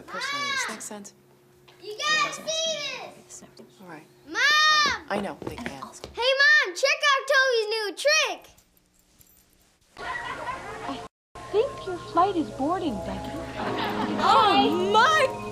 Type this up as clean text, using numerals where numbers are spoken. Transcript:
personally. Does that make sense? You gotta see this! All right. Mom! I know, they can. Hey, Mom, check out Tobys New Trick! I think your flight is boarding, Becky. Oh, my